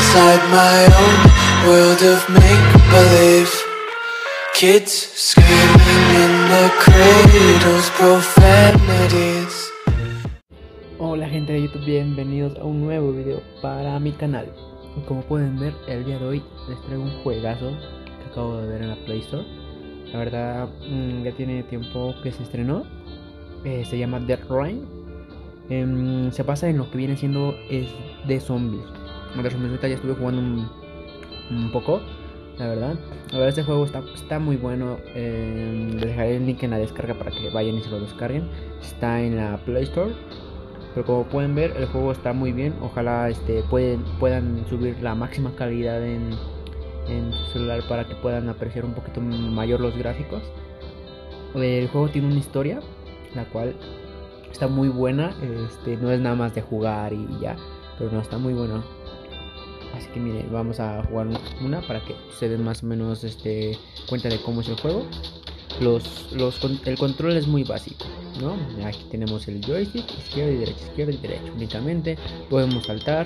inside my own world of make-believe. Kids screaming in the cradles, profanities. Hola gente de YouTube, bienvenidos a un nuevo video para mi canal. Y como pueden ver, el día de hoy les traigo un juegazo que acabo de ver en la Play Store. La verdad, ya tiene tiempo que se estrenó. Se llama Dead Rain. Se basa en lo que viene siendo es de zombies. De zombies ahorita ya estuve jugando un poco, la verdad. A ver, este juego está muy bueno. Les dejaré el link en la descarga para que vayan y se lo descarguen. Está en la Play Store. Pero como pueden ver, el juego está muy bien. Ojalá puedan subir la máxima calidad en su celular para que puedan apreciar un poquito mayor los gráficos. El juego tiene una historia, la cual está muy buena. No es nada más de jugar y ya, pero no, está muy bueno. Así que miren, vamos a jugar una para que se den más o menos cuenta de cómo es el juego. El control es muy básico, ¿no? Aquí tenemos el joystick, izquierda y derecha únicamente. Podemos saltar.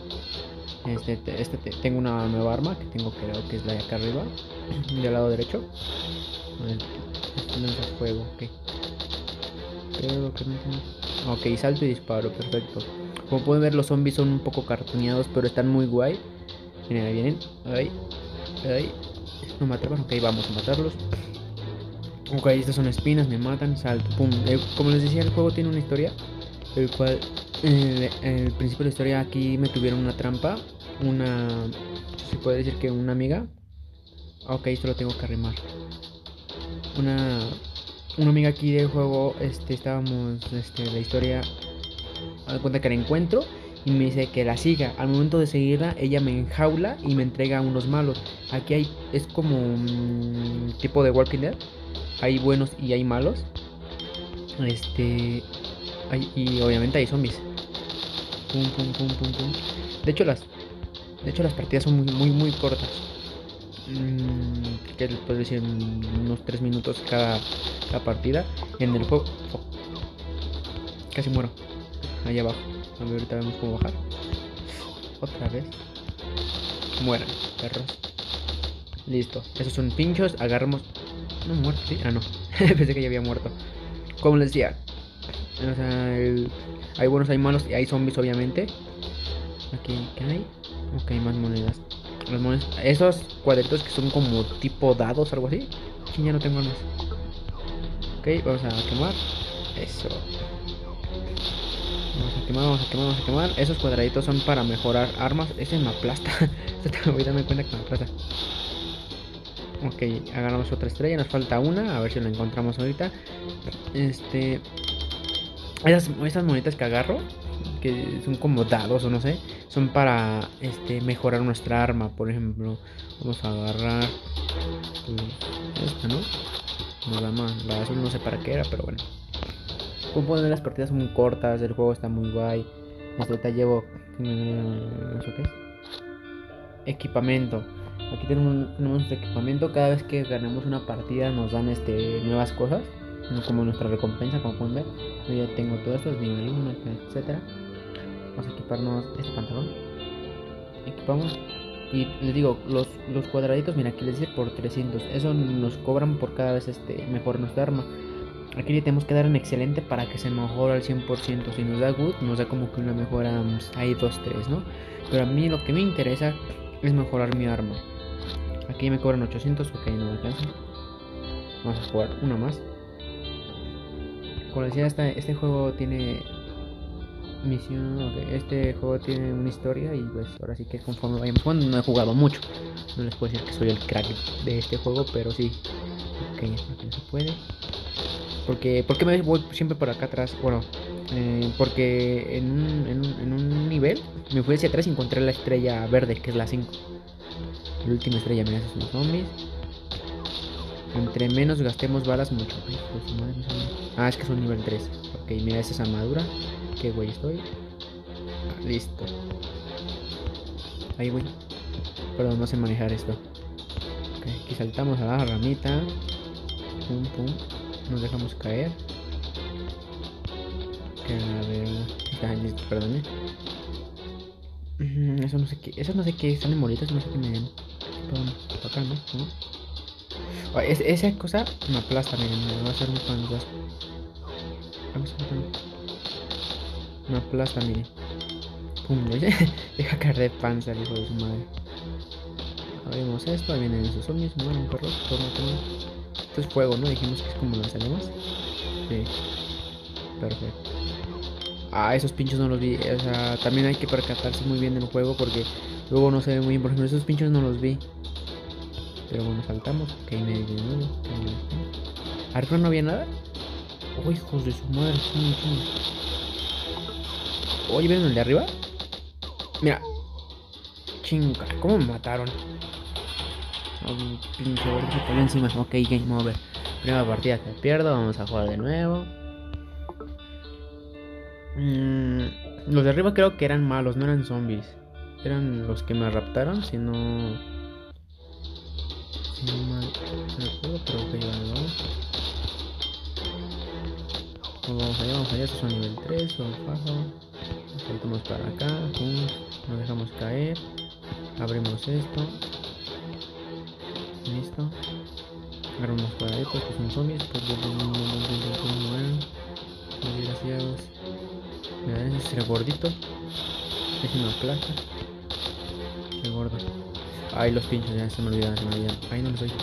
Tengo una nueva arma que creo que es la de acá arriba, del lado derecho. Lanza fuego, ok. Creo que no entiendo. Ok, salto y disparo, perfecto. Como pueden ver, los zombies son un poco cartoneados, pero están muy guay. Miren, ahí vienen. Ahí. No mataron, ok, vamos a matarlos. Ok, estas son espinas, me matan, salto, pum. Como les decía, el juego tiene una historia, el cual el principio de la historia aquí me tuvieron una trampa, se puede decir que una amiga. Ok, esto lo tengo que arrimar. Una amiga aquí del juego, estábamos, la historia, me doy cuenta que la encuentro y me dice que la siga. Al momento de seguirla, ella me enjaula y me entrega a unos malos. Aquí es como un tipo de Walking Dead. Hay buenos y hay malos. Y obviamente hay zombies. Pum. De hecho las partidas son muy cortas. Que les puedo decir, unos 3 minutos cada partida. En el juego casi muero. Allá abajo. A ver, ahorita vemos cómo bajar. Otra vez. Mueran, perros. Listo. Esos son pinchos. Agarramos. No muerto, sí. Ah, no. Pensé que ya había muerto. Como les decía, o sea, hay buenos, hay malos y hay zombies, obviamente. Aquí, ¿qué hay? Ok, más monedas. Las monedas, esos cuadritos que son como tipo dados, algo así. Sí, ya no tengo más. Ok, vamos a quemar. Eso. Vamos a quemar. Esos cuadraditos son para mejorar armas. Ese me aplasta. Voy a darme cuenta que me aplasta. Ok, agarramos otra estrella, nos falta una, a ver si la encontramos ahorita. Esas moneditas que agarro, que son como dados o no sé, son para mejorar nuestra arma. Por ejemplo, vamos a agarrar esta, ¿no? Nos da más, la azul no sé para qué era, pero bueno. Como pueden ver, las partidas son muy cortas, el juego está muy guay. Ahorita llevo ¿eso qué es? Equipamiento. Aquí tenemos nuestro equipamiento. Cada vez que ganamos una partida nos dan nuevas cosas, como nuestra recompensa, como pueden ver. Yo ya tengo todo esto, nivel 1, etcétera. Vamos a equiparnos este pantalón. Equipamos. Y les digo, los cuadraditos, mira, aquí les dice por 300. Eso nos cobran por cada vez mejor nuestra arma. Aquí le tenemos que dar en excelente para que se mejore al 100%. Si nos da good, nos da como que una mejora ahí 2-3, ¿no? Pero a mí lo que me interesa es mejorar mi arma. Aquí me cobran 800, ok, no me alcanza. Vamos a jugar una más. Como decía, este juego tiene misión, okay. Este juego tiene una historia y pues ahora sí que conforme vayamos jugando, no he jugado mucho. No les puedo decir que soy el crack de este juego, pero sí. Ok, esto no se puede. ¿Por qué me voy siempre por acá atrás? Bueno, porque en un nivel me fui hacia atrás y encontré la estrella verde, que es la 5. La última estrella, mira, esos son zombies. Entre menos gastemos balas, mucho. Ay, pues, madre mía. Ah, es que son nivel 3. Ok, mira, esa es armadura. Qué güey estoy. Ah, listo. Ahí, güey. Perdón, no sé manejar esto. Ok, aquí saltamos a la ramita. Pum. Nos dejamos caer. A ver. Listo, perdón. Eso no sé qué. Eso no sé qué. Salen bolitas, no sé qué me den. Por acá, ¿no? ¿No? Esa cosa me aplasta, miren. Me va a hacer un panzazo. Me aplasta, miren. Pum, deja caer de panza el hijo de su madre. Abrimos esto, ahí vienen esos zombies, mueren, perros, toma. Esto es fuego, ¿no? Dijimos que es como lanzallamas. Sí, perfecto. Ah, esos pinchos no los vi. O sea, también hay que percatarse muy bien del juego porque luego no se ve muy bien. Por ejemplo, esos pinchos no los vi. Pero bueno, saltamos. Ok, me de nuevo. ¿Arriba no había nada? Oh, hijos de su madre. Oye, ¿ven el de arriba? Mira. Chinga, ¿cómo me mataron? Oh, pinche verde se cayó encima. Ok, game over. Primera partida que pierdo. Vamos a jugar de nuevo. Los de arriba creo que eran malos, no eran zombies. Eran los que me raptaron, si no mal recuerdo, pero ok, vamos allá, estos son nivel 3, son bajo. Saltamos para acá, nos dejamos caer. Abrimos esto. Listo. Agarramos para ahí, porque son zombies. Desgraciados. Me dan ese gordito. Es una placa. Qué gordo. Ay, los pinchos, ya se me olvidan. Ahí no los oí.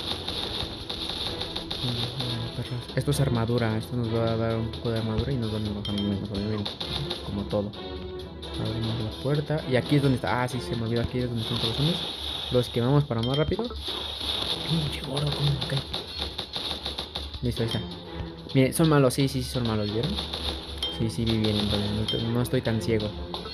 Esto es armadura. Esto nos va a dar un poco de armadura y nos va a enojar menos, obviamente. Como todo. Abrimos la puerta. Y aquí es donde está. Ah, sí, se me olvidó. Aquí es donde están todos los zombies. Los quemamos para más rápido. Pinche gordo, ¿cómo me cae? Listo, ahí está. Miren, son malos. Sí, son malos, ¿vieron? Sí, vi bien. Entonces no estoy tan ciego.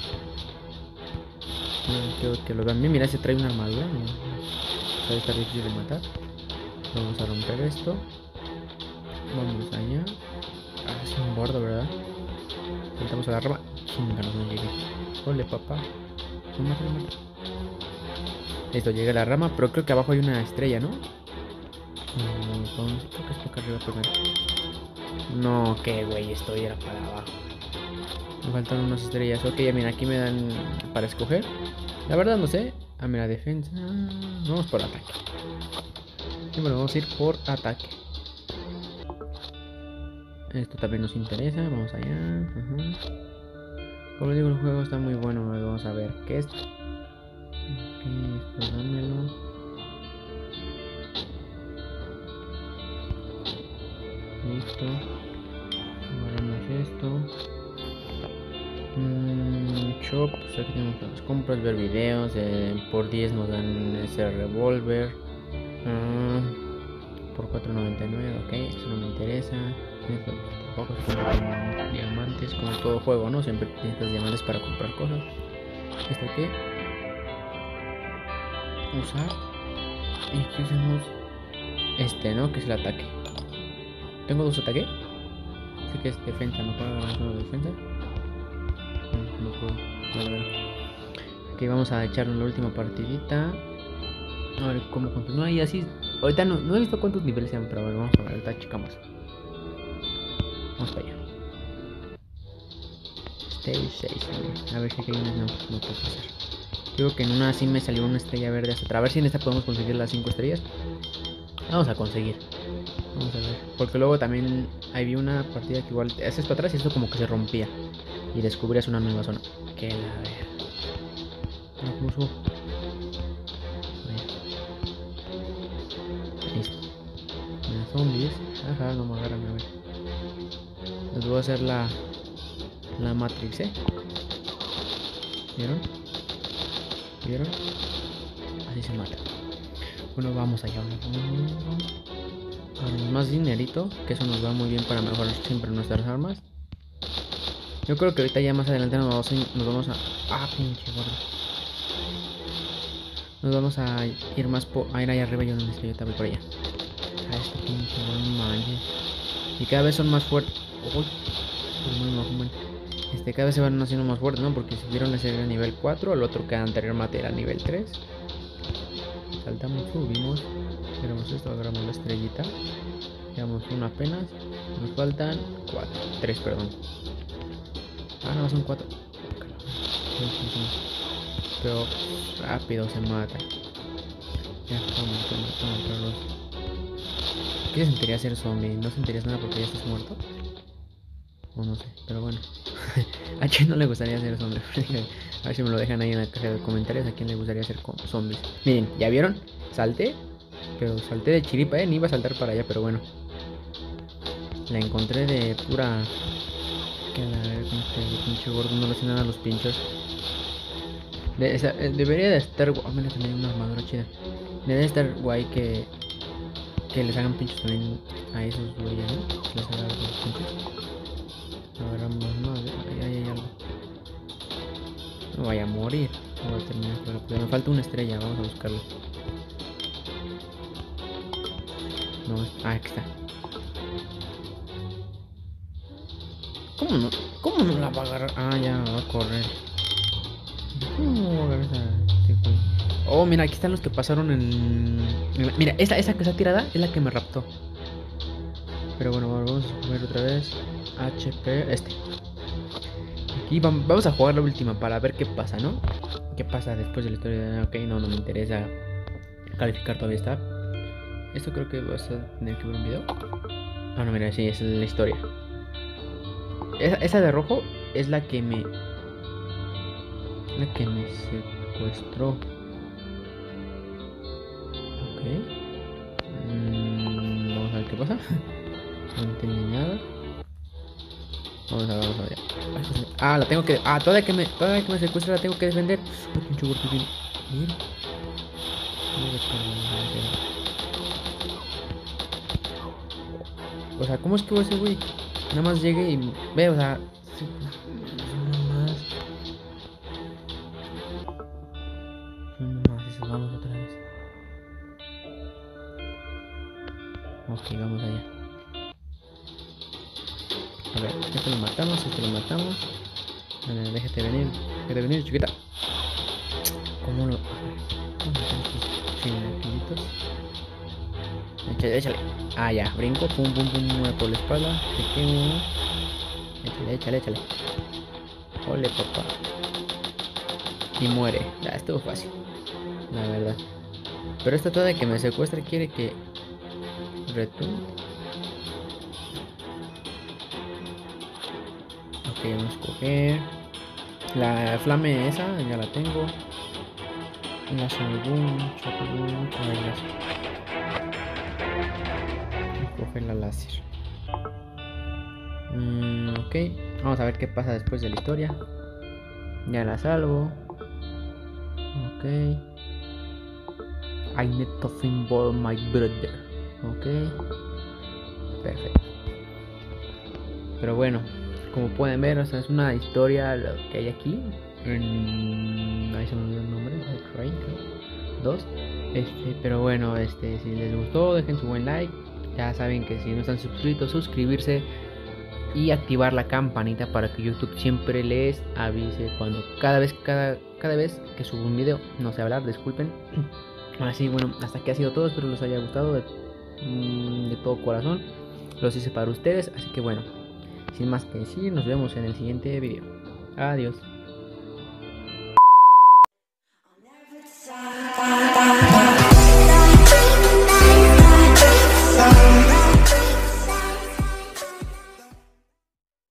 Quiero que lo vean bien. Mira, se trae una armadura. Sabe estar difícil de matar. Vamos a romper esto. Vamos allá. Ah, es un bordo, ¿verdad? Saltamos a la rama. Chinga, no llegué. Ole, papá. No mata. Listo, llegué a la rama, pero creo que abajo hay una estrella, ¿no? Entonces, creo que es por acá arriba primero. No, qué güey, esto era para abajo. Me faltan unas estrellas. Ok, mira, aquí me dan para escoger. La verdad no sé. Ah, mira, defensa. Vamos por ataque. Sí, bueno, vamos a ir por ataque. Esto también nos interesa. Vamos allá. Como les digo, el juego está muy bueno. Vamos a ver qué es. Ok, esto dámelo. Listo. Agarramos esto. Shop, pues aquí tenemos las compras, ver videos. Por 10 nos dan ese revólver. Por 4.99, ok, esto no me interesa. Esto tampoco se compra con diamantes, como todo juego, ¿no? Siempre necesitas diamantes para comprar cosas. ¿Esto qué? Usar. Y aquí usamos este, ¿no? Que es el ataque. ¿Tengo dos ataques? Sé que es defensa, mejor hagamos uno de defensa. No puedo, ver. Aquí vamos a echarnos la última partidita. A ver cómo continúa y así. Ahorita no he visto cuántos niveles sean, pero bueno, vamos a ver, ahorita checamos. Vamos para allá. Stage 6, a ver si aquí hay una no puedo pasar. Digo que en una así me salió una estrella verde hasta atrás. A ver si en esta podemos conseguir las 5 estrellas. Vamos a conseguir. Vamos a ver. Porque luego también había una partida que igual haces para atrás y esto como que se rompía. Y descubrías una nueva zona. Que la ver. ¿Cómo subo? Listo. Zombies. Ajá, no me agarran, a ver. Les voy a hacer la Matrix, ¿Vieron? Así se mata. Bueno, vamos allá. Más dinerito, que eso nos va muy bien para mejorar siempre nuestras armas. Yo creo que ahorita ya más adelante nos vamos a... Ah, pinche gordo. Nos vamos a ir más a ir allá arriba, yo donde estoy, yo también por allá. A este pinche gordo, manches. Y cada vez son más fuertes. Uy, cada vez se van haciendo más fuertes, ¿no? Porque si vieron ese era nivel 4, el otro que anteriormente era nivel 3. Saltamos, subimos. Queremos esto, agarramos la estrellita. Llevamos uno apenas. Nos faltan 3, perdón. Ah, no, son 4. pero rápido se mata. Ya, vamos, perros. ¿Qué sentiría ser zombie? ¿No sentirías nada porque ya estás muerto? O no sé, pero bueno. ¿A quién no le gustaría ser zombie? A ver si me lo dejan ahí en la caja de comentarios. ¿A quién le gustaría ser zombies? Miren, ¿ya vieron? Salté, pero salté de chiripa, ni iba a saltar para allá, pero bueno. La encontré de pura... Que a la ver con este pinche gordo no le hace nada a los pinchos. Debería de estar... Oh, mira, también una armadura chida. Debería estar guay que les hagan pinchos también a esos güeyes, ¿no? Que les hagan los pinchos. Agarramos más, ahí hay algo. No vaya a morir. No voy a terminar, pero me falta una estrella, vamos a buscarla. No, aquí está. ¿Cómo no la va a agarrar? Ah, ya, va a correr. ¿Cómo va a agarrar esa tipo? Oh, mira, aquí están los que pasaron en... Mira, esa que está tirada es la que me raptó. Pero bueno, vamos a jugar otra vez. HP, Aquí vamos a jugar la última para ver qué pasa, ¿no? ¿Qué pasa después de la historia? Ok, no me interesa calificar, todavía está. Esto creo que vas a tener que ver un video. Ah, no, mira, sí, esa es la historia. Esa de rojo es la que me secuestró. Ok. Vamos a ver qué pasa. No entendí nada. Vamos a ver. Ah, la tengo que... Ah, todavía que me secuestra la tengo que defender. Uy, pinche gordo bien. Mira. O sea, ¿cómo es que ese güey nada más llegue y ve, o sea... Sí, nomás, vamos otra vez. Ok, vamos allá. A ver, este lo matamos. A ver, déjate venir, chiquita. ¿Cómo lo...? ¿Cómo están estos chilaquilitos? Échale. Ah, ya, brinco, pum, mueve por la espalda. Te quemo. Échale. Ole, papá. Y muere. Ya, estuvo fácil. La verdad. Pero esta toda que me secuestra quiere que... retumbe. Ok, vamos a coger la flame esa, ya la tengo. La salgún, coger la láser. Ok, vamos a ver qué pasa después de la historia. Ya la salvo. Ok. I need to involve my brother. Ok. Perfecto. Pero bueno, como pueden ver, o sea, es una historia lo que hay aquí. Ahí se me olvidó el nombre, Train 2. Pero bueno, si les gustó, dejen su buen like. Ya saben que si no están suscritos, suscribirse y activar la campanita para que YouTube siempre les avise cuando cada vez que subo un video. No sé hablar, disculpen. Ahora sí, bueno, hasta aquí ha sido todo. Espero les haya gustado de todo corazón. Los hice para ustedes, así que bueno, sin más que decir, nos vemos en el siguiente video. Adiós.